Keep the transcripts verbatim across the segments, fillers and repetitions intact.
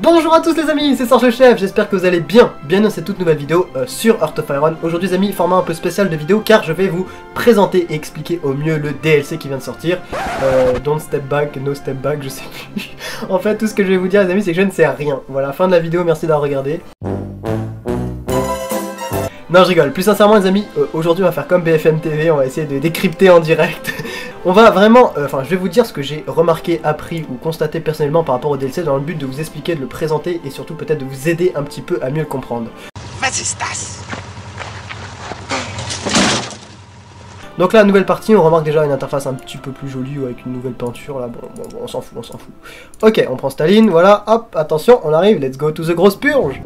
Bonjour à tous les amis, c'est Sorge le Chef, j'espère que vous allez bien. Bienvenue dans cette toute nouvelle vidéo euh, sur Heart of Iron. Aujourd'hui les amis, format un peu spécial de vidéo car je vais vous présenter et expliquer au mieux le D L C qui vient de sortir. Euh, don't step back, no step back, je sais plus. En fait tout ce que je vais vous dire les amis c'est que je ne sais rien. Voilà, fin de la vidéo, merci d'avoir regardé. Non je rigole, plus sincèrement les amis, euh, aujourd'hui on va faire comme B F M T V, on va essayer de décrypter en direct. On va vraiment, enfin euh, je vais vous dire ce que j'ai remarqué, appris ou constaté personnellement par rapport au D L C dans le but de vous expliquer, de le présenter et surtout peut-être de vous aider un petit peu à mieux le comprendre. Vas-y Stas. Donc là, nouvelle partie, on remarque déjà une interface un petit peu plus jolie ou avec une nouvelle peinture, là, bon, bon, bon on s'en fout, on s'en fout. Ok, on prend Staline, voilà, hop, attention, on arrive, let's go to the grosse purge.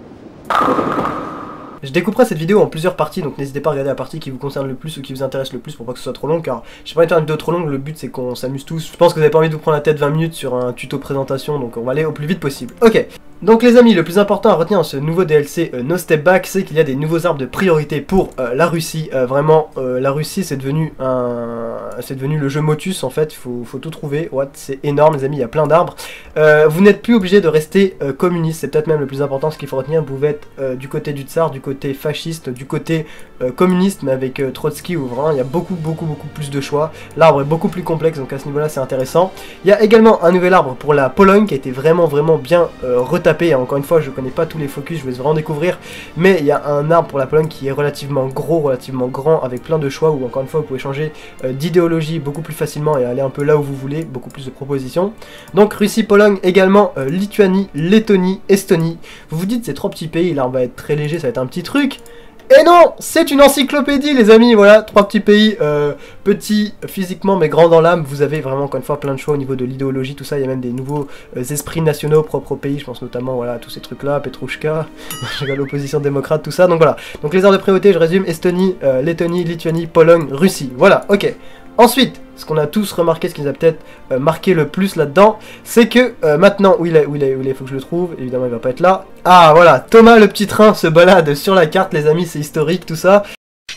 Je découperai cette vidéo en plusieurs parties, donc n'hésitez pas à regarder la partie qui vous concerne le plus ou qui vous intéresse le plus pour pas que ce soit trop long, car j'ai pas envie de faire une vidéo trop longue, le but c'est qu'on s'amuse tous. Je pense que vous avez pas envie de vous prendre la tête vingt minutes sur un tuto présentation, donc on va aller au plus vite possible. Ok, donc les amis, le plus important à retenir dans ce nouveau D L C euh, No Step Back, c'est qu'il y a des nouveaux arbres de priorité pour euh, la Russie. Euh, vraiment, euh, la Russie c'est devenu un... c'est devenu le jeu Motus en fait, il faut, faut tout trouver. What, c'est énorme les amis, il y a plein d'arbres. Euh, vous n'êtes plus obligé de rester euh, communiste, c'est peut-être même le plus important, ce qu'il faut retenir. Vous pouvez être euh, du côté du tsar, du côté fasciste, du côté euh, communiste, mais avec euh, Trotsky, où vraiment il y a beaucoup beaucoup beaucoup plus de choix. L'arbre est beaucoup plus complexe, donc à ce niveau-là c'est intéressant. Il y a également un nouvel arbre pour la Pologne qui a été vraiment vraiment bien euh, retapé. Encore une fois, je connais pas tous les focus, je vais vraiment découvrir, mais il y a un arbre pour la Pologne qui est relativement gros, relativement grand, avec plein de choix, où encore une fois vous pouvez changer euh, d'idéologie beaucoup plus facilement et aller un peu là où vous voulez, beaucoup plus de propositions. Donc Russie, Pologne, également euh, Lituanie, Lettonie, Estonie. Vous vous dites ces trois petits pays, l'arbre va être très léger, ça va être un petit truc. Et non, c'est une encyclopédie les amis, voilà, trois petits pays, euh, petits physiquement mais grands dans l'âme. Vous avez vraiment encore une fois plein de choix au niveau de l'idéologie, tout ça, il y a même des nouveaux euh, esprits nationaux propres au pays, je pense notamment voilà, à tous ces trucs là, Petrouchka, l'opposition démocrate, tout ça, donc voilà. Donc les arbres de priorité, je résume, Estonie, euh, Lettonie, Lituanie, Pologne, Russie, voilà, ok. Ensuite, ce qu'on a tous remarqué, ce qui nous a peut-être euh, marqué le plus là-dedans, c'est que euh, maintenant, où il est, où il est, où il est, faut que je le trouve, évidemment il va pas être là. Ah voilà, Thomas le petit train se balade sur la carte, les amis, c'est historique tout ça.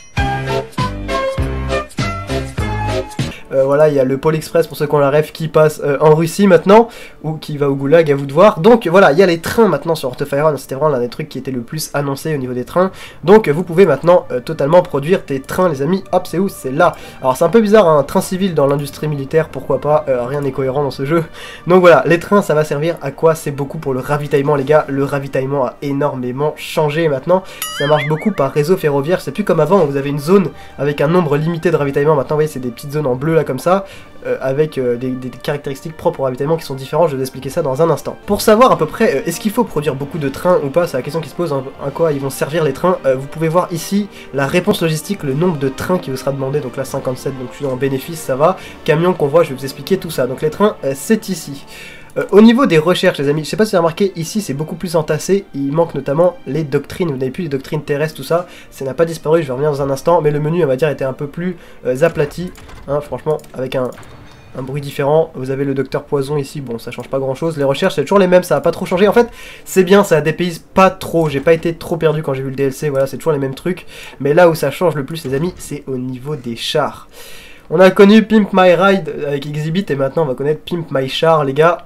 Euh, voilà, il y a le Pôle Express pour ceux qui ont la rêve qui passe euh, en Russie maintenant, ou qui va au Goulag, à vous de voir. Donc voilà, il y a les trains maintenant sur Heart of Iron, c'était vraiment l'un des trucs qui était le plus annoncé au niveau des trains. Donc vous pouvez maintenant euh, totalement produire des trains les amis, hop c'est où? C'est là. Alors c'est un peu bizarre, hein, un train civil dans l'industrie militaire, pourquoi pas, euh, rien n'est cohérent dans ce jeu. Donc voilà, les trains ça va servir à quoi? C'est beaucoup pour le ravitaillement les gars, le ravitaillement a énormément changé maintenant. Ça marche beaucoup par réseau ferroviaire, c'est plus comme avant où vous avez une zone avec un nombre limité de ravitaillement, maintenant vous voyez c'est des petites zones en bleu là comme ça, euh, avec euh, des, des caractéristiques propres au ravitaillement qui sont différentes, je vais vous expliquer ça dans un instant. Pour savoir à peu près, euh, est-ce qu'il faut produire beaucoup de trains ou pas, c'est la question qui se pose, hein, à quoi ils vont servir les trains, euh, vous pouvez voir ici la réponse logistique, le nombre de trains qui vous sera demandé, donc là cinquante-sept, donc je suis dans le bénéfice, ça va, camion, convoi, je vais vous expliquer tout ça, donc les trains, euh, c'est ici. Euh, au niveau des recherches les amis, je sais pas si vous avez remarqué, ici c'est beaucoup plus entassé, il manque notamment les doctrines, vous n'avez plus les doctrines terrestres, tout ça, ça n'a pas disparu, je vais revenir dans un instant, mais le menu on va dire était un peu plus euh, aplati, hein, franchement, avec un, un bruit différent. Vous avez le docteur Poison ici, bon ça change pas grand chose, les recherches c'est toujours les mêmes, ça a pas trop changé, en fait c'est bien, ça dépayse pas trop, j'ai pas été trop perdu quand j'ai vu le D L C, voilà c'est toujours les mêmes trucs, mais là où ça change le plus les amis, c'est au niveau des chars. On a connu Pimp My Ride avec Exhibit et maintenant on va connaître Pimp My Char les gars.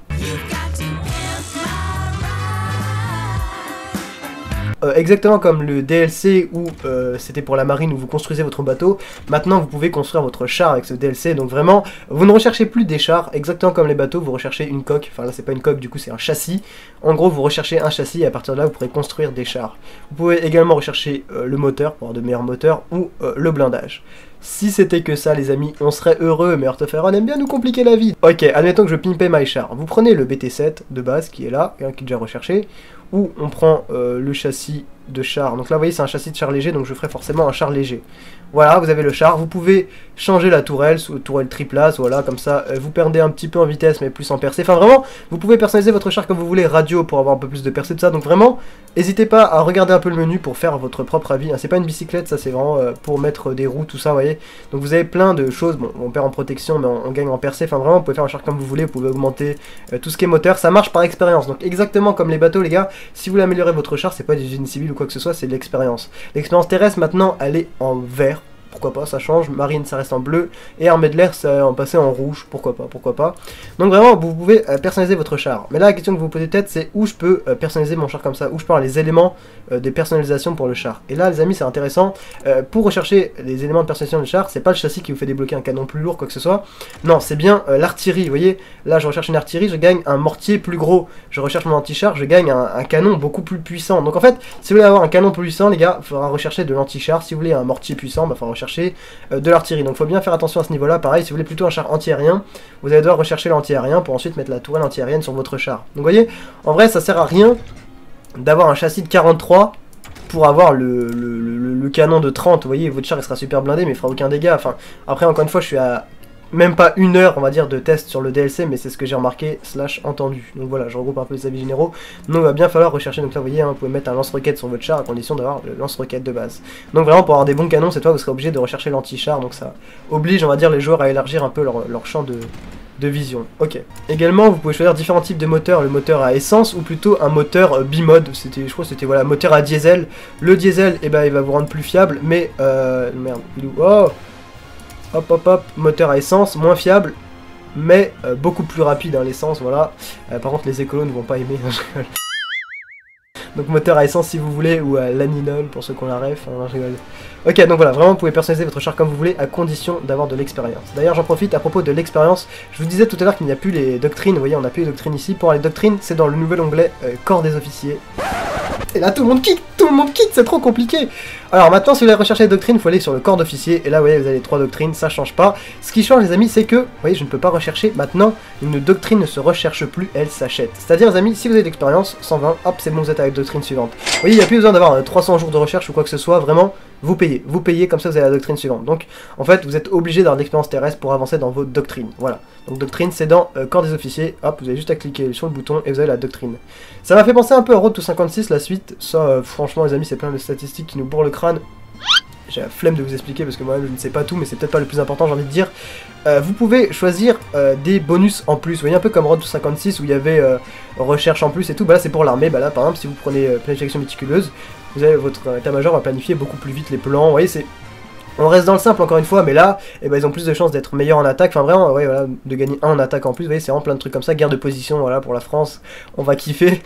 Euh, exactement comme le D L C où euh, c'était pour la marine où vous construisez votre bateau, maintenant vous pouvez construire votre char avec ce D L C, donc vraiment vous ne recherchez plus des chars, exactement comme les bateaux, vous recherchez une coque, enfin là c'est pas une coque du coup c'est un châssis, en gros vous recherchez un châssis et à partir de là vous pourrez construire des chars. Vous pouvez également rechercher euh, le moteur pour avoir de meilleurs moteurs ou euh, le blindage. Si c'était que ça les amis, on serait heureux, mais Heart of Iron aime bien nous compliquer la vie. Ok, admettons que je pimpais my char. Vous prenez le B T sept de base qui est là, hein, qui est déjà recherché, ou on prend euh, le châssis de char. Donc là vous voyez c'est un châssis de char léger, donc je ferai forcément un char léger. Voilà, vous avez le char, vous pouvez changer la tourelle, sous tourelle triplace, voilà, comme ça euh, vous perdez un petit peu en vitesse mais plus en percée. Enfin vraiment, vous pouvez personnaliser votre char comme vous voulez, radio pour avoir un peu plus de percée, tout ça. Donc vraiment, n'hésitez pas à regarder un peu le menu pour faire votre propre avis. Hein. C'est pas une bicyclette, ça c'est vraiment euh, pour mettre des roues, tout ça, vous voyez. Donc vous avez plein de choses, bon on perd en protection mais on, on gagne en percée. Enfin vraiment, vous pouvez faire un char comme vous voulez, vous pouvez augmenter euh, tout ce qui est moteur, ça marche par expérience. Donc exactement comme les bateaux les gars, si vous voulez améliorer votre char, c'est pas des usines civiles ou quoi que ce soit, c'est de l'expérience. L'expérience terrestre maintenant, elle est en vert. pourquoi pas, ça change. Marine, ça reste en bleu. Et armée de l'air, ça en passé en rouge, pourquoi pas, pourquoi pas. Donc vraiment, vous pouvez euh, personnaliser votre char. Mais là, la question que vous vous posez peut-être, c'est où je peux euh, personnaliser mon char comme ça, où je peux avoir les éléments euh, de personnalisation pour le char. Et là, les amis, c'est intéressant. Euh, pour rechercher les éléments de personnalisation du char, c'est pas le châssis qui vous fait débloquer un canon plus lourd, quoi que ce soit. Non, c'est bien euh, l'artillerie. Vous voyez, là, je recherche une artillerie, je gagne un mortier plus gros. Je recherche mon anti-char, je gagne un, un canon beaucoup plus puissant. Donc en fait, si vous voulez avoir un canon plus puissant, les gars, il faudra rechercher de l'anti-char. Si vous voulez un mortier puissant, il bah, faudra rechercher euh, de l'artillerie. Donc il faut bien faire attention à ce niveau-là. Pareil, si vous voulez plutôt un char anti-aérien, vous allez devoir rechercher l'anti-aérien pour ensuite mettre la tourelle anti-aérienne sur votre char. Donc vous voyez, en vrai, ça sert à rien d'avoir un châssis de quarante-trois pour avoir le, le, le, le canon de trente. Vous voyez, votre char il sera super blindé, mais il fera aucun dégât. Enfin, après, encore une fois, je suis à même pas une heure, on va dire, de test sur le D L C, mais c'est ce que j'ai remarqué, slash entendu. Donc voilà, je regroupe un peu les avis généraux. Donc il va bien falloir rechercher, donc là vous voyez, hein, vous pouvez mettre un lance-roquette sur votre char à condition d'avoir le lance-roquette de base. Donc vraiment, pour avoir des bons canons, cette fois vous serez obligé de rechercher l'anti-char, donc ça oblige, on va dire, les joueurs à élargir un peu leur, leur champ de, de vision. Ok. Également, vous pouvez choisir différents types de moteurs, le moteur à essence ou plutôt un moteur euh, bimode. C'était, je crois, c'était voilà, moteur à diesel. Le diesel, eh ben, il va vous rendre plus fiable, mais euh, merde, il est où ? Oh. Hop hop hop, moteur à essence, moins fiable, mais euh, beaucoup plus rapide, hein, l'essence, voilà. Euh, par contre, les écolos ne vont pas aimer, je rigole. Donc moteur à essence si vous voulez, ou à l'aninol pour ceux qui ont la ref, hein, je rigole. Ok, donc voilà, vraiment vous pouvez personnaliser votre char comme vous voulez, à condition d'avoir de l'expérience. D'ailleurs, j'en profite à propos de l'expérience, je vous disais tout à l'heure qu'il n'y a plus les doctrines, vous voyez, on n'a plus les doctrines ici. Pour les doctrines, c'est dans le nouvel onglet euh, corps des officiers. Et là, tout le monde quitte, tout le monde quitte, c'est trop compliqué. Alors maintenant, si vous voulez rechercher les doctrines, il faut aller sur le corps d'officier. Et là, vous voyez, vous avez les trois doctrines, ça change pas. Ce qui change, les amis, c'est que, vous voyez, je ne peux pas rechercher. Maintenant, une doctrine ne se recherche plus, elle s'achète. C'est-à-dire, les amis, si vous avez de l'expérience, cent vingt, hop, c'est bon, vous êtes avec la doctrine suivante. Vous voyez, il n'y a plus besoin d'avoir euh, trois cents jours de recherche ou quoi que ce soit, vraiment. Vous payez, vous payez, comme ça vous avez la doctrine suivante. Donc, en fait, vous êtes obligé d'avoir de l'expérience terrestre pour avancer dans vos doctrines. Voilà. Donc, doctrine, c'est dans euh, corps des officiers. Hop, vous avez juste à cliquer sur le bouton et vous avez la doctrine. Ça m'a fait penser un peu à Road to cinquante-six, la suite. Ça, euh, franchement, les amis, c'est plein de statistiques qui nous bourrent le crâne. J'ai la flemme de vous expliquer parce que moi-même, je ne sais pas tout, mais c'est peut-être pas le plus important, j'ai envie de dire. Euh, vous pouvez choisir euh, des bonus en plus. Vous voyez, un peu comme Road to cinquante-six où il y avait euh, recherche en plus et tout. Bah là, c'est pour l'armée. Bah là, par exemple, si vous prenez euh, planification méticuleuse, vous avez votre euh, état-major va planifier beaucoup plus vite les plans. Vous voyez, c'est... On reste dans le simple encore une fois, mais là, eh ben, ils ont plus de chances d'être meilleurs en attaque. Enfin, vraiment, ouais, voilà, de gagner un en attaque en plus. Vous voyez, c'est vraiment plein de trucs comme ça. Guerre de position, voilà, pour la France. On va kiffer.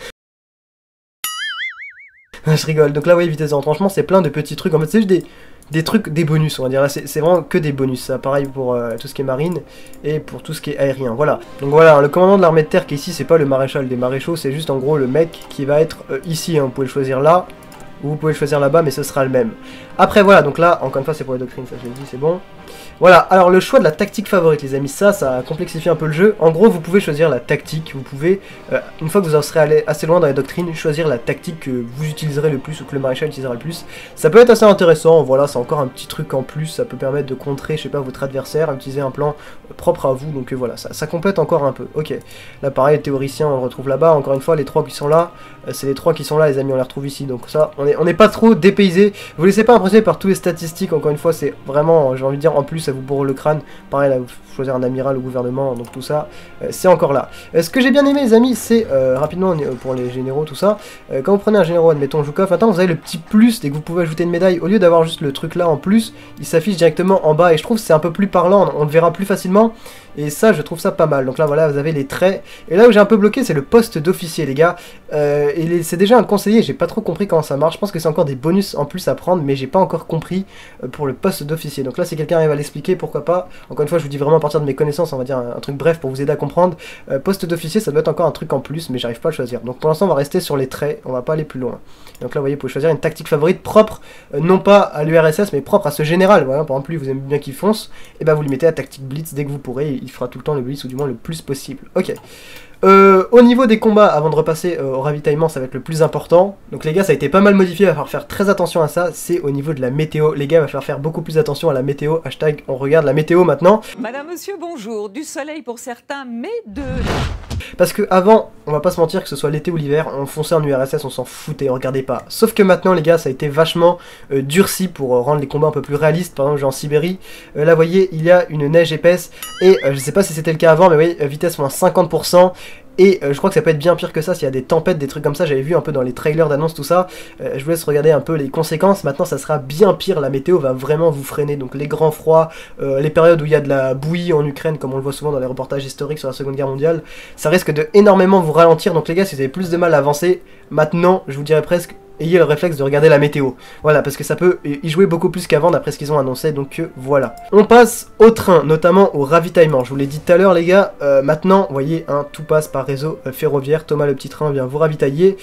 Je rigole. Donc là, vous voyez, vitesse de retranchement, c'est plein de petits trucs. En fait, c'est juste des, des trucs, des bonus, on va dire. Là, c'est vraiment que des bonus. Ça, pareil pour euh, tout ce qui est marine et pour tout ce qui est aérien. Voilà. Donc voilà, le commandant de l'armée de terre qui est ici, c'est pas le maréchal des maréchaux, c'est juste en gros le mec qui va être euh, ici. Hein. Vous pouvez le choisir là, ou vous pouvez le choisir là-bas, mais ce sera le même. Après, voilà, donc là, encore une fois, c'est pour les doctrines, ça je l'ai dit, c'est bon. Voilà, alors le choix de la tactique favorite, les amis, ça, ça complexifie un peu le jeu. En gros, vous pouvez choisir la tactique, vous pouvez, euh, une fois que vous en serez allé assez loin dans les doctrines, choisir la tactique que vous utiliserez le plus ou que le maréchal utilisera le plus. Ça peut être assez intéressant, voilà, c'est encore un petit truc en plus, ça peut permettre de contrer, je sais pas, votre adversaire, utiliser un plan propre à vous, donc euh, voilà, ça, ça complète encore un peu. Ok, là pareil, théoricien, on le retrouve là-bas, encore une fois, les trois qui sont là, euh, c'est les trois qui sont là, les amis, on les retrouve ici, donc ça, on est, on n'est pas trop dépaysé. Vous laissez pas impressionner par tous les statistiques, encore une fois, c'est vraiment, j'ai envie de dire, en plus, ça vous bourre le crâne. Pareil, là, vous choisir un amiral au gouvernement, donc tout ça, euh, c'est encore là. Euh, ce que j'ai bien aimé, les amis, c'est, euh, rapidement, euh, pour les généraux, tout ça, euh, quand vous prenez un généraux, admettons Joukov, maintenant vous avez le petit plus, dès que vous pouvez ajouter une médaille, au lieu d'avoir juste le truc là en plus, il s'affiche directement en bas, et je trouve que c'est un peu plus parlant, on le verra plus facilement, et ça, je trouve ça pas mal. Donc là, voilà, vous avez les traits, et là où j'ai un peu bloqué, c'est le poste d'officier, les gars, euh, et c'est déjà un conseiller, j'ai pas trop compris comment ça marche, je pense que c'est encore des bonus en plus à prendre, mais j'ai pas encore compris euh, pour le poste d'officier. Donc là, si quelqu'un arrive à l'expliquer, pourquoi pas. Encore une fois, je vous dis vraiment à partir de mes connaissances, on va dire un, un truc bref pour vous aider à comprendre. Euh, poste d'officier, ça doit être encore un truc en plus, mais j'arrive pas à le choisir. Donc pour l'instant, on va rester sur les traits, on va pas aller plus loin. Donc là, vous voyez, vous pouvez choisir une tactique favorite propre, euh, non pas à l'U R S S, mais propre à ce général. Voilà, par exemple, lui, vous aimez bien qu'il fonce, et ben vous lui mettez la tactique blitz dès que vous pourrez, il fera tout le temps le blitz, ou du moins le plus possible. Ok. Euh, au niveau des combats, avant de repasser euh, au ravitaillement, ça va être le plus important. Donc les gars, ça a été pas mal modifié, il va falloir faire très attention à ça. C'est au niveau de la météo. Les gars, il va falloir faire beaucoup plus attention à la météo. Hashtag, on regarde la météo maintenant. Madame, monsieur, bonjour. Du soleil pour certains, mais de... Parce que avant, on va pas se mentir, que ce soit l'été ou l'hiver, on fonçait en U R S S, on s'en foutait, on regardait pas. Sauf que maintenant, les gars, ça a été vachement euh, durci pour euh, rendre les combats un peu plus réalistes. Par exemple, genre en Sibérie, euh, là, vous voyez, il y a une neige épaisse. Et euh, je sais pas si c'était le cas avant, mais oui, euh, vitesse moins cinquante pour cent. Et euh, je crois que ça peut être bien pire que ça s'il y a des tempêtes, des trucs comme ça. J'avais vu un peu dans les trailers d'annonce tout ça. Euh, je vous laisse regarder un peu les conséquences. Maintenant ça sera bien pire, la météo va vraiment vous freiner. Donc les grands froids, euh, les périodes où il y a de la bouillie en Ukraine, comme on le voit souvent dans les reportages historiques sur la Seconde Guerre mondiale, ça risque de énormément vous ralentir. Donc les gars, si vous avez plus de mal à avancer, maintenant je vous dirais presque, ayez le réflexe de regarder la météo. Voilà, parce que ça peut y jouer beaucoup plus qu'avant d'après ce qu'ils ont annoncé, donc euh, voilà. On passe au train, notamment au ravitaillement. Je vous l'ai dit tout à l'heure les gars, euh, maintenant, vous voyez, hein, tout passe par réseau euh, ferroviaire. Thomas le petit train vient vous ravitailler.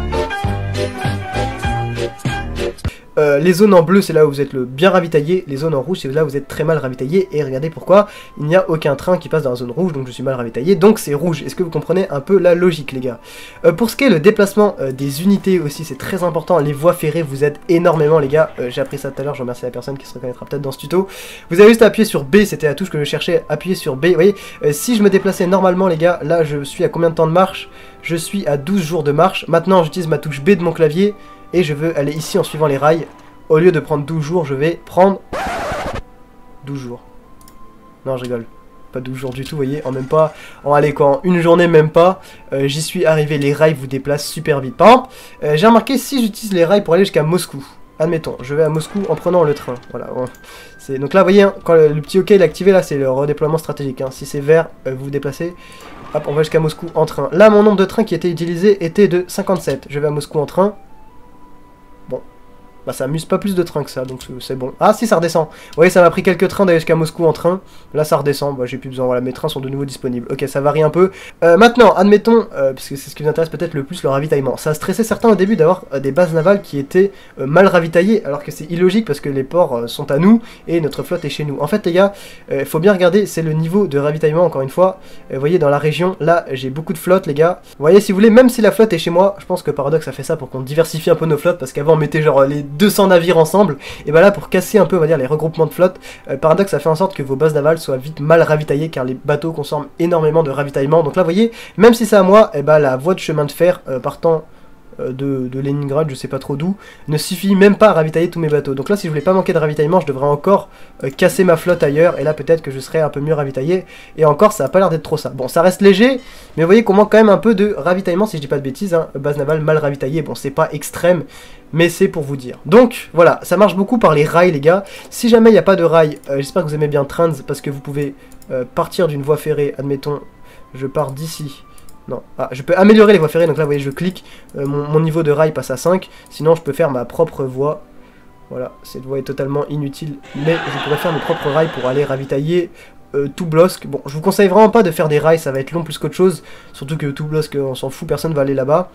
Euh, les zones en bleu, c'est là où vous êtes le bien ravitaillé. Les zones en rouge, c'est là où vous êtes très mal ravitaillé. Et regardez pourquoi, il n'y a aucun train qui passe dans la zone rouge, donc je suis mal ravitaillé, donc c'est rouge. Est-ce que vous comprenez un peu la logique les gars? euh, Pour ce qui est le déplacement euh, des unités aussi, c'est très important. Les voies ferrées vous aident énormément les gars. euh, J'ai appris ça tout à l'heure, je remercie la personne qui se reconnaîtra peut-être dans ce tuto. Vous avez juste à appuyer sur B, c'était la touche que je cherchais, appuyer sur B. Vous voyez, euh, si je me déplaçais normalement les gars, là je suis à combien de temps de marche? Je suis à douze jours de marche. Maintenant j'utilise ma touche B de mon clavier et je veux aller ici en suivant les rails. Au lieu de prendre douze jours, je vais prendre douze jours. Non, je rigole. Pas douze jours du tout, vous voyez. En même pas, en allez quoi, en une journée même pas, euh, j'y suis arrivé. Les rails vous déplacent super vite. Par exemple, euh, j'ai remarqué si j'utilise les rails pour aller jusqu'à Moscou. Admettons, je vais à Moscou en prenant le train. Voilà. Bon. Donc là, vous voyez, hein, quand le, le petit OK est activé, là, c'est le redéploiement stratégique. Hein. Si c'est vert, euh, vous vous déplacez. Hop, on va jusqu'à Moscou en train. Là, mon nombre de trains qui était utilisé était de cinquante-sept. Je vais à Moscou en train. Bon. Bah ça amuse pas plus de trains que ça, donc c'est bon. Ah si, ça redescend. Vous voyez, ça m'a pris quelques trains d'aller jusqu'à Moscou en train. Là ça redescend, bah j'ai plus besoin, voilà, mes trains sont de nouveau disponibles. Ok, ça varie un peu. Euh, maintenant, admettons, euh, parce que c'est ce qui vous intéresse peut-être le plus, le ravitaillement. Ça a stressé certains au début d'avoir euh, des bases navales qui étaient euh, mal ravitaillées, alors que c'est illogique parce que les ports euh, sont à nous et notre flotte est chez nous. En fait les gars, il euh, faut bien regarder, c'est le niveau de ravitaillement encore une fois. Euh, vous voyez dans la région, là j'ai beaucoup de flotte les gars. Vous voyez, si vous voulez, même si la flotte est chez moi, je pense que Paradox a fait ça pour qu'on diversifie un peu nos flottes, parce qu'avant on mettait genre les deux cents navires ensemble. Et bah là, pour casser un peu, on va dire, les regroupements de flotte, euh, Paradox a fait en sorte que vos bases navales soient vite mal ravitaillées, car les bateaux consomment énormément de ravitaillement. Donc là, vous voyez, même si c'est à moi, et bah la voie de chemin de fer euh, partant de, de Leningrad, je sais pas trop d'où, ne suffit même pas à ravitailler tous mes bateaux. Donc là, si je voulais pas manquer de ravitaillement, je devrais encore euh, casser ma flotte ailleurs, et là peut-être que je serais un peu mieux ravitaillé, et encore ça a pas l'air d'être trop ça. Bon, ça reste léger, mais vous voyez qu'on manque quand même un peu de ravitaillement, si je dis pas de bêtises, hein. Base navale mal ravitaillée, bon c'est pas extrême, mais c'est pour vous dire. Donc voilà, ça marche beaucoup par les rails les gars. Si jamais il n'y a pas de rails, euh, j'espère que vous aimez bien Trans, parce que vous pouvez euh, partir d'une voie ferrée, admettons, je pars d'ici. Non, ah, je peux améliorer les voies ferrées, donc là vous voyez je clique, euh, mon, mon niveau de rail passe à cinq, sinon je peux faire ma propre voie. Voilà, cette voie est totalement inutile, mais je pourrais faire mes propres rails pour aller ravitailler euh, Toublovsk. Bon, je vous conseille vraiment pas de faire des rails, ça va être long plus qu'autre chose, surtout que Toublovsk on s'en fout, personne va aller là-bas.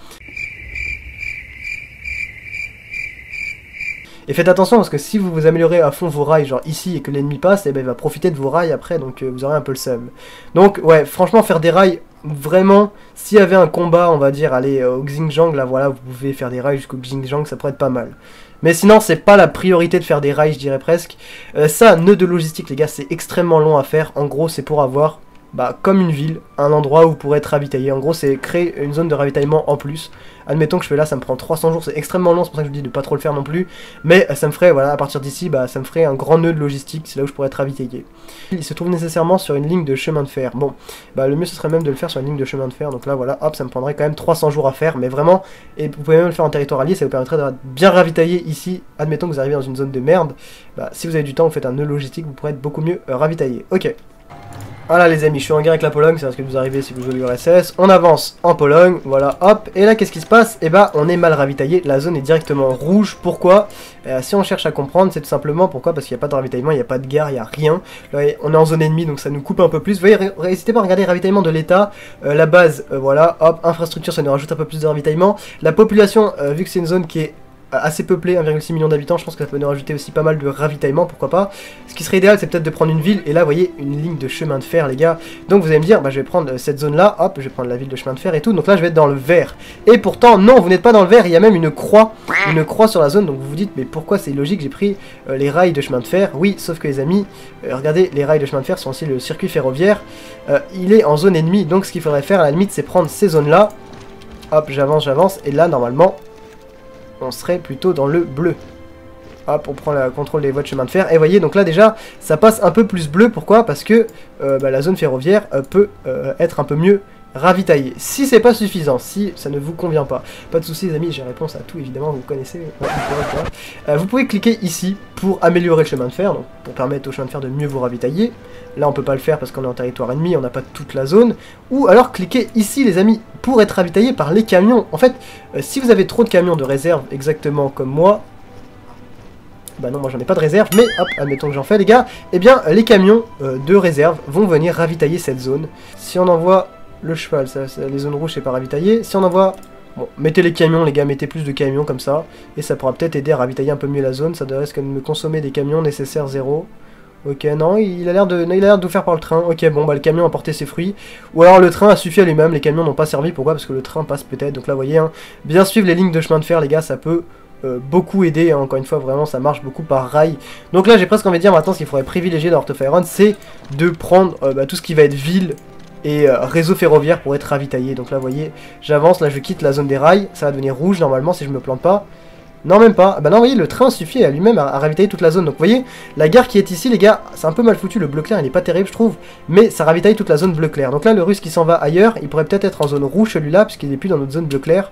Et faites attention parce que si vous vous améliorez à fond vos rails, genre ici, et que l'ennemi passe, et ben il va profiter de vos rails après, donc euh, vous aurez un peu le seum. Donc ouais, franchement faire des rails, vraiment, s'il y avait un combat, on va dire, aller euh, au Xinjiang, là voilà, vous pouvez faire des rails jusqu'au Xinjiang, ça pourrait être pas mal. Mais sinon, c'est pas la priorité de faire des rails, je dirais presque. Euh, ça, nœud de logistique les gars, c'est extrêmement long à faire. En gros, c'est pour avoir, bah, comme une ville, un endroit où vous pourrez être ravitaillé. En gros, c'est créer une zone de ravitaillement en plus. Admettons que je fais là, ça me prend trois cents jours, c'est extrêmement long, c'est pour ça que je vous dis de pas trop le faire non plus. Mais ça me ferait, voilà, à partir d'ici, bah, ça me ferait un grand nœud de logistique, c'est là où je pourrais être ravitaillé. Il se trouve nécessairement sur une ligne de chemin de fer. Bon, bah le mieux ce serait même de le faire sur une ligne de chemin de fer. Donc là, voilà, hop, ça me prendrait quand même trois cents jours à faire, mais vraiment, et vous pouvez même le faire en territoire allié, ça vous permettrait d'être bien ravitaillé ici. Admettons que vous arrivez dans une zone de merde, bah si vous avez du temps, vous faites un nœud logistique, vous pourrez être beaucoup mieux euh, ravitaillé. Ok. Voilà les amis, je suis en guerre avec la Pologne, c'est ce que vous arrivez si vous jouez l'U R S S. On avance en Pologne, voilà, hop. Et là, qu'est-ce qui se passe? Eh bah, on est mal ravitaillé, la zone est directement rouge. Pourquoi? euh, Si on cherche à comprendre, c'est tout simplement pourquoi? Parce qu'il n'y a pas de ravitaillement, il n'y a pas de gare, il n'y a rien. Là, on est en zone ennemie, donc ça nous coupe un peu plus. Vous voyez, n'hésitez pas à regarder le ravitaillement de l'État. Euh, la base, euh, voilà, hop, infrastructure, ça nous rajoute un peu plus de ravitaillement. La population, euh, vu que c'est une zone qui est assez peuplé, un virgule six million d'habitants, je pense que ça peut nous rajouter aussi pas mal de ravitaillement, pourquoi pas. Ce qui serait idéal, c'est peut-être de prendre une ville, et là, vous voyez, une ligne de chemin de fer, les gars. Donc vous allez me dire, bah je vais prendre cette zone-là, hop, je vais prendre la ville de chemin de fer et tout, donc là, je vais être dans le vert. Et pourtant, non, vous n'êtes pas dans le vert, il y a même une croix, une croix sur la zone, donc vous vous dites, mais pourquoi c'est illogique, j'ai pris euh, les rails de chemin de fer? Oui, sauf que les amis, euh, regardez, les rails de chemin de fer sont aussi le circuit ferroviaire, euh, il est en zone ennemie, donc ce qu'il faudrait faire, à la limite, c'est prendre ces zones-là, hop, j'avance, j'avance, et là, normalement, on serait plutôt dans le bleu. Hop, on prend le contrôle des voies de chemin de fer. Et voyez, donc là déjà, ça passe un peu plus bleu. Pourquoi? Parce que euh, bah, la zone ferroviaire euh, peut euh, être un peu mieux ravitailler. Si c'est pas suffisant, si ça ne vous convient pas, pas de soucis les amis, j'ai réponse à tout évidemment, vous connaissez. Euh, vous pouvez cliquer ici pour améliorer le chemin de fer, donc pour permettre au chemin de fer de mieux vous ravitailler. Là on peut pas le faire parce qu'on est en territoire ennemi, on n'a pas toute la zone. Ou alors cliquez ici les amis pour être ravitaillé par les camions. En fait, euh, si vous avez trop de camions de réserve, exactement comme moi, bah non, moi j'en ai pas de réserve, mais hop, admettons que j'en fais les gars, eh bien les camions euh, de réserve vont venir ravitailler cette zone. Si on envoie le cheval, ça, ça, les zones rouges c'est pas ravitaillé, si on envoie... Bon, mettez les camions les gars, mettez plus de camions comme ça, et ça pourra peut-être aider à ravitailler un peu mieux la zone, ça devrait risque de me consommer des camions nécessaires zéro. Ok, non, il a l'air de, il a l'air de tout faire par le train. Ok, bon, bah le camion a porté ses fruits. Ou alors le train a suffi à lui-même, les camions n'ont pas servi, pourquoi? Parce que le train passe peut-être, donc là vous voyez, hein, bien suivre les lignes de chemin de fer les gars, ça peut... Euh, beaucoup aider, hein. Encore une fois vraiment ça marche beaucoup par rail. Donc là j'ai presque envie de dire maintenant ce qu'il faudrait privilégier dans Heart of Iron, c'est de prendre euh, bah, tout ce qui va être ville et euh, réseau ferroviaire pour être ravitaillé. Donc là vous voyez j'avance, là je quitte la zone des rails, ça va devenir rouge normalement si je me plante pas. Non même pas, bah non vous voyez le train suffit à lui-même à, à ravitailler toute la zone. Donc vous voyez la gare qui est ici les gars, c'est un peu mal foutu, le bleu clair il est pas terrible je trouve, mais ça ravitaille toute la zone bleu clair. Donc là le russe qui s'en va ailleurs, il pourrait peut-être être en zone rouge celui-là puisqu'il est plus dans notre zone bleu clair.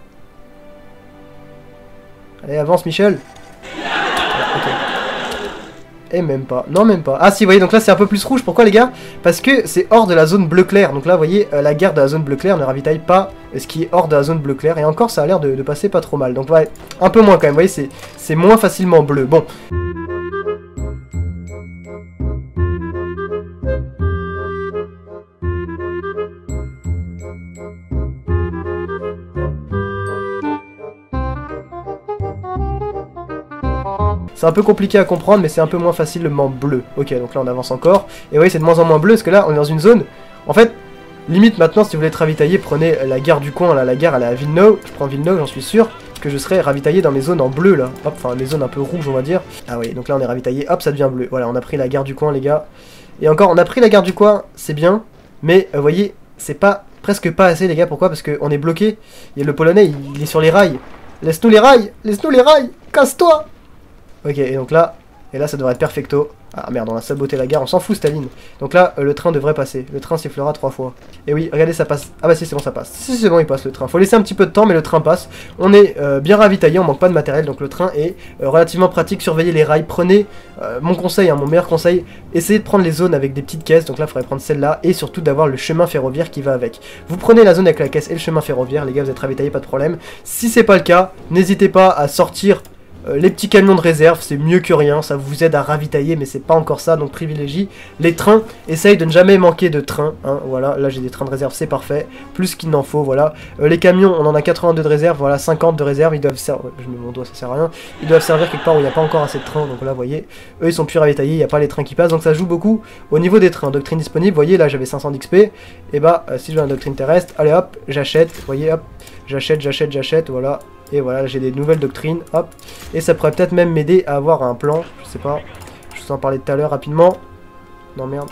Allez, avance Michel. Okay. Et même pas. Non, même pas. Ah si, vous voyez, donc là c'est un peu plus rouge. Pourquoi les gars? Parce que c'est hors de la zone bleu clair. Donc là, vous voyez, euh, la gare de la zone bleu clair ne ravitaille pas ce qui est hors de la zone bleu clair. Et encore, ça a l'air de, de passer pas trop mal. Donc ouais, un peu moins quand même. Vous voyez, c'est moins facilement bleu. Bon. C'est un peu compliqué à comprendre, mais c'est un peu moins facilement bleu. Ok, donc là on avance encore. Et vous voyez, c'est de moins en moins bleu, parce que là, on est dans une zone... En fait, limite maintenant, si vous voulez être ravitaillé, prenez la gare du coin, là, la gare elle est à Villeneuve. Je prends Villeneuve, j'en suis sûr, que je serai ravitaillé dans mes zones en bleu, là. Hop, enfin, les zones un peu rouges, on va dire. Ah oui, donc là on est ravitaillé, hop, ça devient bleu. Voilà, on a pris la gare du coin, les gars. Et encore, on a pris la gare du coin, c'est bien, mais vous voyez, c'est pas... presque pas assez, les gars. Pourquoi? Parce qu'on est bloqué. Et le Polonais, il, il est sur les rails. Laisse-nous les rails, laisse-nous les rails, casse-toi. Ok, et donc là, et là ça devrait être perfecto. Ah merde, on a saboté la gare, on s'en fout Staline. Donc là, euh, le train devrait passer. Le train sifflera trois fois. Et oui, regardez, ça passe. Ah bah si, c'est bon, ça passe. Si, c'est bon, il passe le train. Faut laisser un petit peu de temps, mais le train passe. On est euh, bien ravitaillé, on manque pas de matériel, donc le train est euh, relativement pratique. Surveillez les rails, prenez euh, mon conseil, hein, mon meilleur conseil. Essayez de prendre les zones avec des petites caisses. Donc là, il faudrait prendre celle-là, et surtout d'avoir le chemin ferroviaire qui va avec. Vous prenez la zone avec la caisse et le chemin ferroviaire, les gars, vous êtes ravitaillés, pas de problème. Si c'est pas le cas, n'hésitez pas à sortir les petits camions de réserve, c'est mieux que rien, ça vous aide à ravitailler, mais c'est pas encore ça, donc privilégie les trains, essaye de ne jamais manquer de trains, hein, voilà, là j'ai des trains de réserve, c'est parfait, plus qu'il n'en faut, voilà. Euh, les camions, on en a quatre-vingt-deux de réserve, voilà, cinquante de réserve, ils doivent servir, je mets mon doigt, ça sert à rien, ils doivent servir quelque part où il n'y a pas encore assez de trains, donc là, vous voyez, eux ils sont plus ravitaillés, il n'y a pas les trains qui passent, donc ça joue beaucoup au niveau des trains. Doctrine disponible, vous voyez, là j'avais cinq cents d'X P, et bah, euh, si je veux un doctrine terrestre, allez hop, j'achète, vous voyez, hop, j'achète, j'achète, j'achète, voilà. Et voilà, j'ai des nouvelles doctrines, hop. Et ça pourrait peut-être même m'aider à avoir un plan, je sais pas. Je vous en parlais tout à l'heure rapidement. Non merde.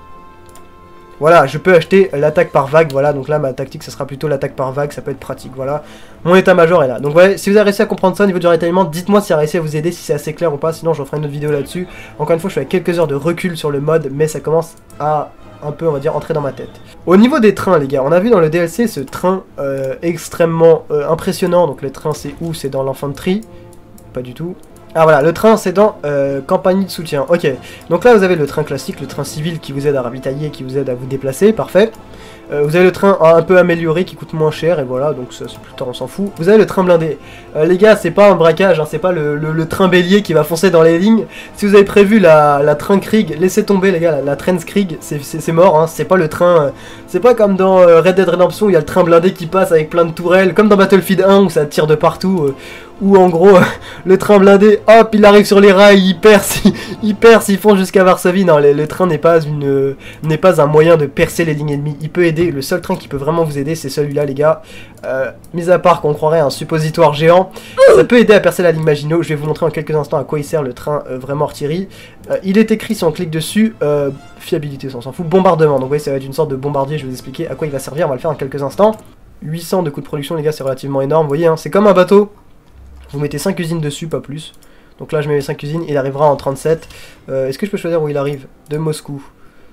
Voilà, je peux acheter l'attaque par vague, voilà. Donc là, ma tactique, ça sera plutôt l'attaque par vague, ça peut être pratique, voilà. Mon état-major est là. Donc voilà, si vous avez réussi à comprendre ça au niveau du ravitaillement, dites-moi si ça a réussi à vous aider, si c'est assez clair ou pas. Sinon, je referai une autre vidéo là-dessus. Encore une fois, je suis à quelques heures de recul sur le mode, mais ça commence à... un peu on va dire entrer dans ma tête. Au niveau des trains les gars, on a vu dans le D L C ce train euh, extrêmement euh, impressionnant. Donc le train c'est où? C'est dans l'infanterie? Pas du tout. Ah voilà, le train c'est dans euh, compagnie de soutien. Ok, donc là vous avez le train classique, le train civil qui vous aide à ravitailler, qui vous aide à vous déplacer, parfait. Euh, vous avez le train un peu amélioré qui coûte moins cher et voilà, donc ça c'est plus tard on s'en fout. Vous avez le train blindé. Euh, les gars, c'est pas un braquage, hein, c'est pas le, le, le train bélier qui va foncer dans les lignes. Si vous avez prévu la, la train Krieg, laissez tomber les gars, la, la Trendskrieg, c'est mort, hein, c'est pas le train... Euh, c'est pas comme dans euh, Red Dead Redemption où il y a le train blindé qui passe avec plein de tourelles, comme dans Battlefield un où ça tire de partout, euh, où en gros le train blindé, hop, il arrive sur les rails, il perce, il, il perce, il fonce jusqu'à Varsovie. Non, le, le train n'est pas une euh, n'est pas un moyen de percer les lignes ennemies. Il peut aider, le seul train qui peut vraiment vous aider, c'est celui-là, les gars. Euh, mis à part qu'on croirait un suppositoire géant, ça peut aider à percer la ligne Maginot. Je vais vous montrer en quelques instants à quoi il sert le train euh, vraiment artillerie. Euh, il est écrit si on clique dessus, euh, fiabilité, on s'en fout, bombardement. Donc oui, ça va être une sorte de bombardier. Je vais vous expliquer à quoi il va servir. On va le faire en quelques instants. huit cents de coût de production, les gars, c'est relativement énorme. Vous voyez, hein, c'est comme un bateau. Vous mettez cinq usines dessus, pas plus. Donc là, je mets mes cinq usines. Il arrivera en trente-sept. Euh, Est-ce que je peux choisir où il arrive? De Moscou.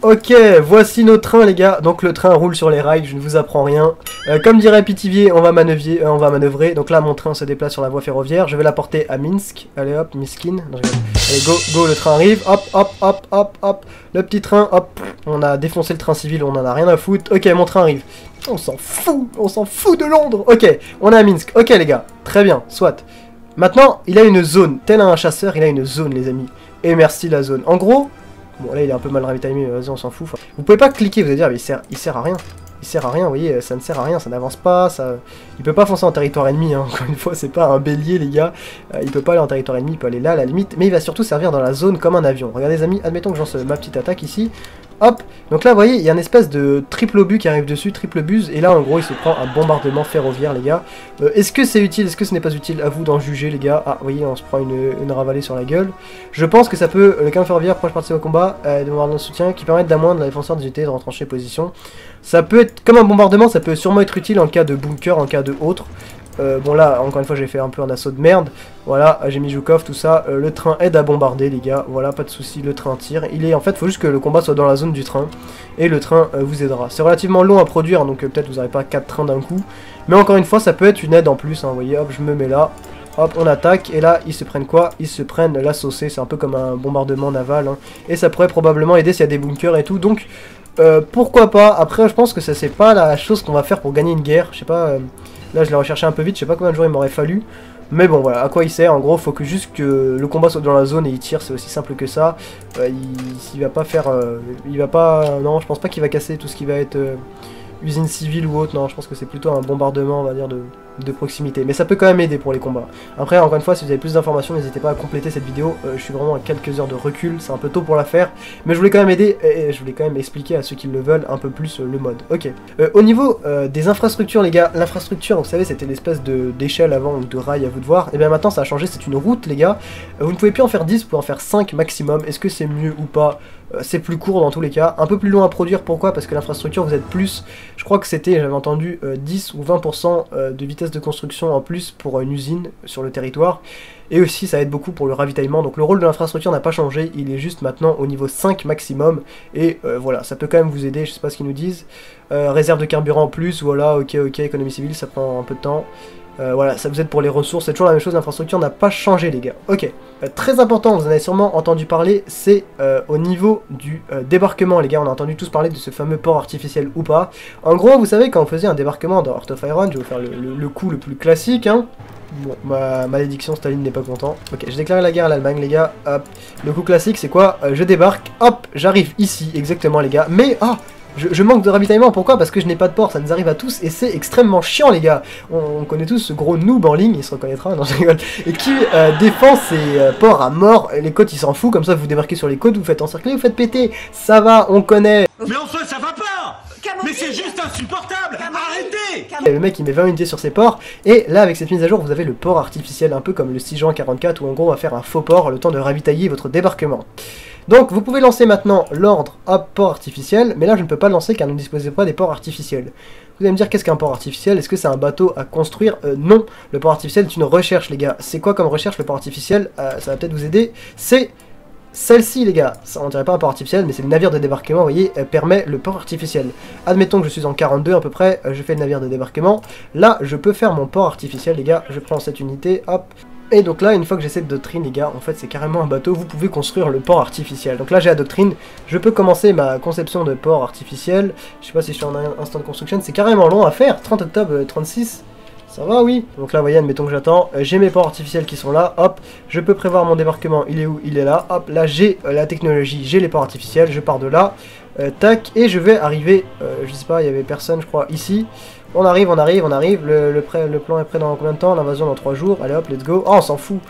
Ok, voici nos trains les gars. Donc le train roule sur les rails, je ne vous apprends rien. Euh, comme dirait Pithiviers, on va manœuvrer, euh, on va manœuvrer. Donc là mon train se déplace sur la voie ferroviaire. Je vais la porter à Minsk. Allez hop, Miskin. Non, allez go, go, le train arrive. Hop, hop, hop, hop, hop. Le petit train, hop. On a défoncé le train civil, on en a rien à foutre. Ok, mon train arrive. On s'en fout, on s'en fout de Londres. Ok, on est à Minsk. Ok les gars, très bien, soit. Maintenant, il a une zone. Tel un chasseur, il a une zone les amis. Et merci la zone. En gros... Bon là il est un peu mal ravitaillé, mais vas-y on s'en fout. Enfin, vous pouvez pas cliquer, vous allez dire mais il sert, il sert à rien. Il sert à rien, vous voyez, ça ne sert à rien, ça n'avance pas, ça... Il peut pas foncer en territoire ennemi, hein. Encore une fois, c'est pas un bélier les gars. Euh, il peut pas aller en territoire ennemi, il peut aller là à la limite, mais il va surtout servir dans la zone comme un avion. Regardez les amis, admettons que je lance ma petite attaque ici. Hop, donc là vous voyez, il y a une espèce de triple obus qui arrive dessus, triple buse, et là en gros il se prend un bombardement ferroviaire les gars. Euh, est-ce que c'est utile, est-ce que ce n'est pas utile, à vous d'en juger les gars. Ah vous voyez, on se prend une, une ravalée sur la gueule. Je pense que ça peut, le canot ferroviaire proche participe au combat, euh, de bombardement de soutien, qui permettent d'amoindre la défenseur des unités de rentrancher position. Ça peut être, comme un bombardement, ça peut sûrement être utile en cas de bunker, en cas de autre. Euh, bon là, encore une fois, j'ai fait un peu un assaut de merde. Voilà, j'ai mis Joukov, tout ça. Euh, le train aide à bombarder, les gars. Voilà, pas de souci, le train tire. Il est, en fait, faut juste que le combat soit dans la zone du train. Et le train euh, vous aidera. C'est relativement long à produire, donc euh, peut-être vous n'aurez pas quatre trains d'un coup. Mais encore une fois, ça peut être une aide en plus. Hein, vous voyez, hop, je me mets là. Hop, on attaque. Et là, ils se prennent quoi? Ils se prennent la saucée. C'est un peu comme un bombardement naval. Hein. Et ça pourrait probablement aider s'il y a des bunkers et tout. Donc, euh, pourquoi pas? Après, je pense que ça, c'est pas la chose qu'on va faire pour gagner une guerre. Je sais pas... Euh... Là je l'ai recherché un peu vite, je sais pas combien de jours il m'aurait fallu. Mais bon voilà, à quoi il sert? En gros faut que juste que le combat soit dans la zone et il tire, c'est aussi simple que ça. euh, il, il va pas faire... Euh, il va pas... Non je pense pas qu'il va casser tout ce qui va être euh, usine civile ou autre. Non je pense que c'est plutôt un bombardement on va dire de, de proximité. Mais ça peut quand même aider pour les combats. Après encore une fois si vous avez plus d'informations n'hésitez pas à compléter cette vidéo. euh, Je suis vraiment à quelques heures de recul, c'est un peu tôt pour la faire. Mais je voulais quand même aider et je voulais quand même expliquer à ceux qui le veulent un peu plus euh, le mode. Ok. Euh, au niveau euh, des infrastructures les gars, l'infrastructure vous savez c'était l'espèce d'échelle avant ou de rail à vous de voir. Et bien maintenant ça a changé, c'est une route les gars. euh, Vous ne pouvez plus en faire dix, vous pouvez en faire cinq maximum. Est-ce que c'est mieux ou pas? euh, C'est plus court dans tous les cas, un peu plus long à produire. Pourquoi? Parce que l'infrastructure vous êtes plus, je crois que c'était, j'avais entendu euh, dix ou vingt pour cent euh, de vitesse de construction en plus pour une usine sur le territoire. Et aussi ça aide beaucoup pour le ravitaillement. Donc le rôle de l'infrastructure n'a pas changé, il est juste maintenant au niveau cinq maximum. Et euh, voilà, ça peut quand même vous aider, je sais pas ce qu'ils nous disent. euh, Réserve de carburant en plus, voilà, ok ok, économie civile, ça prend un peu de temps. Euh, voilà, ça vous aide pour les ressources, c'est toujours la même chose, l'infrastructure n'a pas changé les gars. Ok, euh, très important, vous en avez sûrement entendu parler, c'est euh, au niveau du euh, débarquement les gars, on a entendu tous parler de ce fameux port artificiel ou pas. En gros, vous savez, quand on faisait un débarquement dans Heart of Iron, je vais vous faire le, le, le coup le plus classique, hein. Bon, ma malédiction, Staline n'est pas content. Ok, j'ai déclaré la guerre à l'Allemagne les gars, hop. Le coup classique c'est quoi? euh, Je débarque, hop, j'arrive ici, exactement les gars, mais ah Je, je manque de ravitaillement, pourquoi? Parce que je n'ai pas de port, ça nous arrive à tous et c'est extrêmement chiant les gars. On, on connaît tous ce gros noob en ligne, il se reconnaîtra, non je rigole, et qui euh, défend ses euh, ports à mort. Les côtes il s'en fout, comme ça vous débarquez sur les côtes, vous faites encercler, vous faites péter, ça va, on connaît. Mais en soi ça va pas. Mais c'est juste insupportable. Arrêtez. Et le mec il met vingt unités sur ses ports, et là avec cette mise à jour vous avez le port artificiel, un peu comme le six juin quarante-quatre où en gros on va faire un faux port le temps de ravitailler votre débarquement. Donc vous pouvez lancer maintenant l'ordre à port artificiel, mais là je ne peux pas le lancer car nous ne disposons pas des ports artificiels. Vous allez me dire qu'est-ce qu'un port artificiel? Est-ce que c'est un bateau à construire? euh, Non, le port artificiel est une recherche les gars. C'est quoi comme recherche le port artificiel? euh, Ça va peut-être vous aider. C'est celle-ci les gars, ça, on dirait pas un port artificiel mais c'est le navire de débarquement, vous voyez, euh, permet le port artificiel. Admettons que je suis en quarante-deux à peu près, euh, je fais le navire de débarquement, là je peux faire mon port artificiel les gars, je prends cette unité, hop. Et donc là, une fois que j'ai cette doctrine, les gars, en fait c'est carrément un bateau, vous pouvez construire le port artificiel. Donc là j'ai la doctrine, je peux commencer ma conception de port artificiel. Je sais pas si je suis en instant de construction, c'est carrément long à faire, trente octobre trente-six. Ça va, oui. Donc là, vous voyez, admettons que j'attends. Euh, j'ai mes ports artificiels qui sont là. Hop, je peux prévoir mon débarquement. Il est où? Il est là. Hop, là, j'ai euh, la technologie. J'ai les ports artificiels. Je pars de là. Euh, tac. Et je vais arriver. Euh, je sais pas, il y avait personne, je crois, ici. On arrive, on arrive, on arrive. Le, le, prêt, le plan est prêt dans combien de temps? L'invasion dans trois jours. Allez, hop, let's go. Oh, on s'en fout.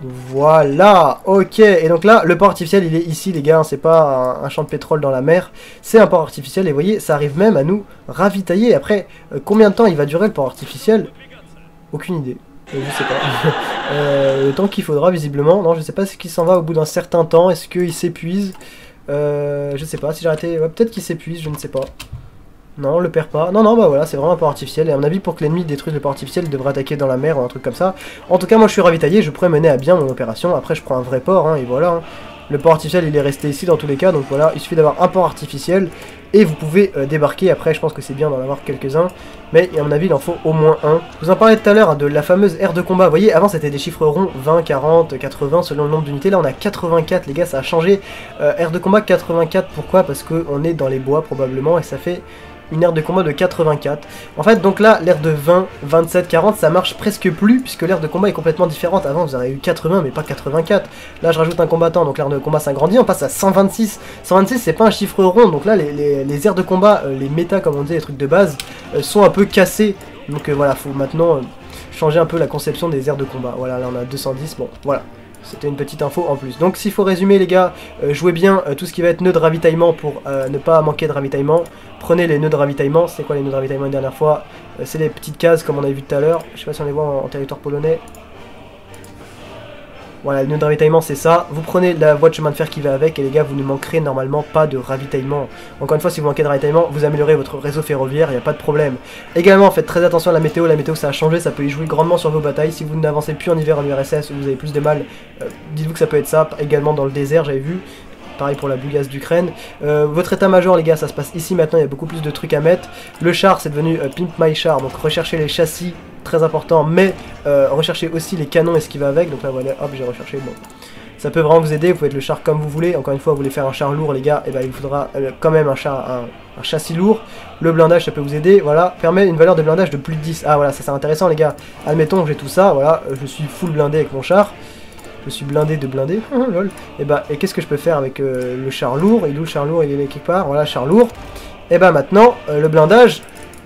Voilà, ok, et donc là, le port artificiel, il est ici, les gars, c'est pas un, un champ de pétrole dans la mer, c'est un port artificiel, et vous voyez, ça arrive même à nous ravitailler. Après, euh, combien de temps il va durer le port artificiel? Aucune idée, euh, je sais pas. euh, le temps qu'il faudra, visiblement, non, je sais pas si qu'il s'en va au bout d'un certain temps, est-ce qu'il s'épuise? euh, Je sais pas, si j'ai arrêté, ouais, peut-être qu'il s'épuise, je ne sais pas. Non, on le perd pas. Non, non, bah voilà, c'est vraiment un port artificiel. Et à mon avis, pour que l'ennemi détruise le port artificiel, il devrait attaquer dans la mer ou un truc comme ça. En tout cas, moi je suis ravitaillé, je pourrais mener à bien mon opération. Après, je prends un vrai port, hein, et voilà. Hein. Le port artificiel il est resté ici dans tous les cas, donc voilà, il suffit d'avoir un port artificiel et vous pouvez euh, débarquer. Après je pense que c'est bien d'en avoir quelques-uns, mais à mon avis il en faut au moins un. Je vous en parlais tout à l'heure hein, de la fameuse aire de combat. Vous voyez, avant c'était des chiffres ronds, vingt, quarante, quatre-vingts selon le nombre d'unités. Là on a quatre-vingt-quatre les gars, ça a changé. euh, Aire de combat quatre-vingt-quatre, pourquoi? Parce qu'on est dans les bois probablement et ça fait une aire de combat de quatre-vingt-quatre. En fait, donc là, l'aire de vingt, vingt-sept, quarante, ça marche presque plus, puisque l'aire de combat est complètement différente. Avant, vous aurez eu quatre-vingts, mais pas quatre-vingt-quatre. Là, je rajoute un combattant, donc l'aire de combat s'agrandit, on passe à cent vingt-six. cent vingt-six, c'est pas un chiffre rond, donc là, les, les, les aires de combat, euh, les méta, comme on dit, les trucs de base, euh, sont un peu cassés. Donc euh, voilà, faut maintenant euh, changer un peu la conception des aires de combat. Voilà, là, on a deux cent dix, bon, voilà. C'était une petite info en plus. Donc s'il faut résumer les gars, euh, jouez bien euh, tout ce qui va être nœud de ravitaillement pour euh, ne pas manquer de ravitaillement. Prenez les nœuds de ravitaillement. C'est quoi les nœuds de ravitaillement une dernière fois? euh, C'est les petites cases comme on avait vu tout à l'heure. Je sais pas si on les voit en, en territoire polonais. Voilà, le nœud de ravitaillement c'est ça. Vous prenez la voie de chemin de fer qui va avec et les gars vous ne manquerez normalement pas de ravitaillement. Encore une fois, si vous manquez de ravitaillement, vous améliorez votre réseau ferroviaire, il n'y a pas de problème. Également faites très attention à la météo, la météo ça a changé, ça peut y jouer grandement sur vos batailles. Si vous n'avancez plus en hiver en U R S S ou vous avez plus de mal, euh, dites-vous que ça peut être ça. Également dans le désert, j'avais vu. Pareil pour la bouillasse d'Ukraine. Euh, votre état-major les gars, ça se passe ici maintenant, il y a beaucoup plus de trucs à mettre. Le char c'est devenu euh, Pimp My Char, donc recherchez les châssis, très important, mais euh, recherchez aussi les canons et ce qui va avec. Donc là voilà, hop j'ai recherché, bon. Ça peut vraiment vous aider, vous pouvez être le char comme vous voulez. Encore une fois, vous voulez faire un char lourd les gars, et ben il vous faudra euh, quand même un, char, un, un châssis lourd. Le blindage ça peut vous aider, voilà, permet une valeur de blindage de plus de dix. Ah voilà, ça c'est intéressant les gars. Admettons que j'ai tout ça, voilà, je suis full blindé avec mon char. Je suis blindé de blindé, lol. Et bah, et qu'est-ce que je peux faire avec euh, le char lourd? Il est où le char lourd? Il est quelque part, voilà, char lourd. Et bah maintenant, euh, le blindage,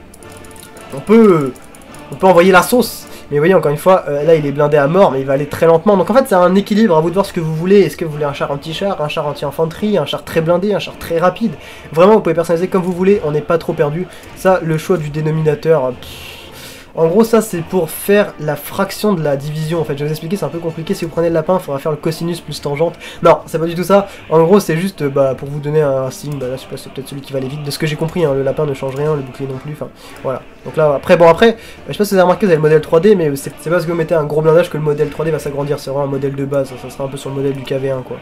on peut, on peut envoyer la sauce. Mais vous voyez, encore une fois, euh, là il est blindé à mort, mais il va aller très lentement. Donc en fait, c'est un équilibre, à vous de voir ce que vous voulez. Est-ce que vous voulez un char anti-char, un char anti-infanterie, un char très blindé, un char très rapide? Vraiment, vous pouvez personnaliser comme vous voulez, on n'est pas trop perdu. Ça, le choix du dénominateur... Pff, en gros ça c'est pour faire la fraction de la division en fait, je vais vous expliquer, c'est un peu compliqué, si vous prenez le lapin il faudra faire le cosinus plus tangente, non c'est pas du tout ça, en gros c'est juste bah, pour vous donner un signe, bah là je sais pas c'est peut-être celui qui va aller vite, de ce que j'ai compris, hein, le lapin ne change rien, le bouclier non plus, enfin voilà, donc là après bon après, je sais pas si vous avez remarqué vous avez le modèle trois D mais c'est pas parce que vous mettez un gros blindage que le modèle trois D va s'agrandir, c'est vraiment un modèle de base, ça, ça sera un peu sur le modèle du K V un quoi.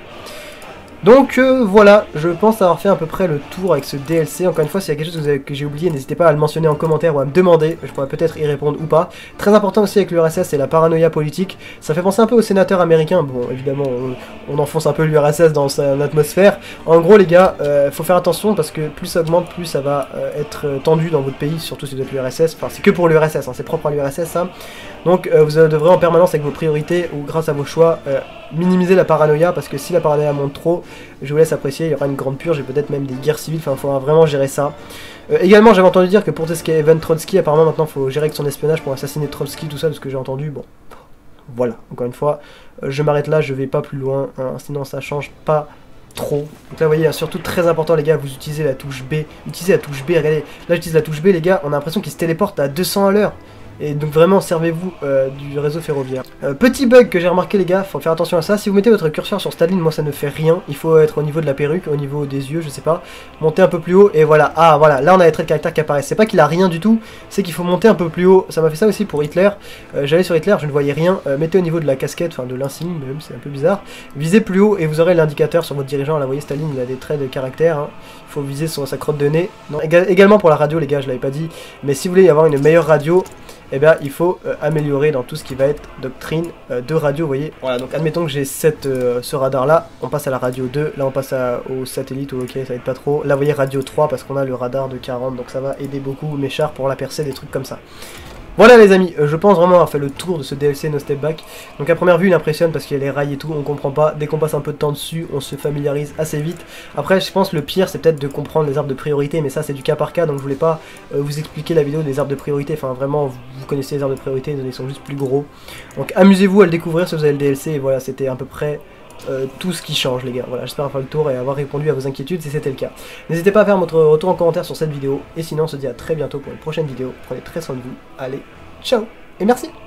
Donc euh, voilà, je pense avoir fait à peu près le tour avec ce D L C. Encore une fois, s'il y a quelque chose que, vous avez, que j'ai oublié, n'hésitez pas à le mentionner en commentaire ou à me demander, je pourrais peut-être y répondre ou pas. Très important aussi avec l'U R S S, c'est la paranoïa politique. Ça fait penser un peu aux sénateurs américains, bon évidemment on, on enfonce un peu l'U R S S dans son atmosphère. En gros les gars, euh, faut faire attention parce que plus ça augmente, plus ça va euh, être tendu dans votre pays, surtout si vous êtes l'U R S S. Enfin c'est que pour l'U R S S, hein, c'est propre à l'U R S S ça. Donc euh, vous devrez en permanence avec vos priorités ou grâce à vos choix euh, minimiser la paranoïa parce que si la paranoïa monte trop, je vous laisse apprécier, il y aura une grande purge et peut-être même des guerres civiles, enfin il faudra vraiment gérer ça. Euh, également j'avais entendu dire que pour tout ce qui est Evan Trotsky, apparemment maintenant il faut gérer avec son espionnage pour assassiner Trotsky, tout ça, de ce que j'ai entendu, bon. Voilà, encore une fois, euh, je m'arrête là, je vais pas plus loin, hein, sinon ça change pas trop. Donc là vous voyez, surtout très important les gars, vous utilisez la touche B, utilisez la touche B, regardez, là j'utilise la touche B les gars, on a l'impression qu'il se téléporte à deux cents à l'heure. Et donc vraiment servez-vous euh, du réseau ferroviaire. Euh, petit bug que j'ai remarqué les gars, faut faire attention à ça. Si vous mettez votre curseur sur Staline, moi ça ne fait rien. Il faut être au niveau de la perruque, au niveau des yeux, je sais pas. Monter un peu plus haut et voilà. Ah voilà, là on a les traits de caractère qui apparaissent. C'est pas qu'il a rien du tout, c'est qu'il faut monter un peu plus haut. Ça m'a fait ça aussi pour Hitler. Euh, J'allais sur Hitler, je ne voyais rien. Euh, mettez au niveau de la casquette, enfin de l'insigne même, c'est un peu bizarre. Visez plus haut et vous aurez l'indicateur sur votre dirigeant. Là vous voyez Staline, il a des traits de caractère. Hein. Il faut viser sur sa crotte de nez. Non, également pour la radio les gars, je l'avais pas dit. Mais si vous voulez avoir une meilleure radio, eh bien il faut euh, améliorer dans tout ce qui va être doctrine euh, de radio, vous voyez. Voilà, donc admettons que j'ai cette, euh, ce radar là, on passe à la radio deux, là on passe à, au satellite, ok ça va être pas trop. Là vous voyez radio trois parce qu'on a le radar de quarante, donc ça va aider beaucoup mes chars pour la percée, des trucs comme ça. Voilà les amis, euh, je pense vraiment avoir fait le tour de ce D L C No Step Back. Donc à première vue il impressionne parce qu'il y a les rails et tout, on comprend pas. Dès qu'on passe un peu de temps dessus, on se familiarise assez vite. Après je pense le pire c'est peut-être de comprendre les arbres de priorité, mais ça c'est du cas par cas, donc je voulais pas euh, vous expliquer la vidéo des arbres de priorité. Enfin vraiment vous, vous connaissez les arbres de priorité, ils sont juste plus gros. Donc amusez-vous à le découvrir si vous avez le D L C, et voilà c'était à peu près... Euh, tout ce qui change les gars, voilà j'espère avoir fait le tour et avoir répondu à vos inquiétudes si c'était le cas. N'hésitez pas à faire votre retour en commentaire sur cette vidéo, et sinon on se dit à très bientôt pour une prochaine vidéo, prenez très soin de vous, allez, ciao et merci.